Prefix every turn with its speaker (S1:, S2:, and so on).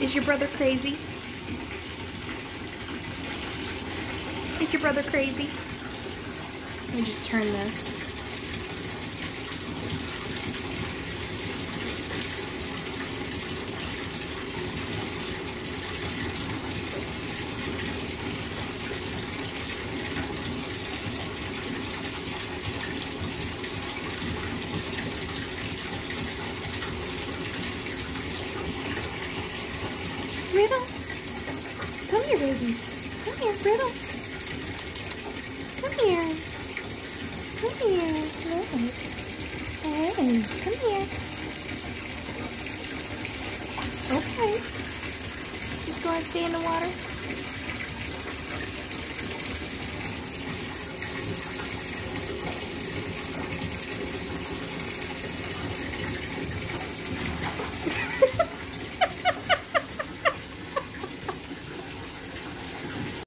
S1: Is your brother crazy? Is your brother crazy? Let me just turn this. Riddle, come here, baby. Come here, Riddle. Come here. Come here. Look. Hey, come here. Okay. Just go and stay in the water.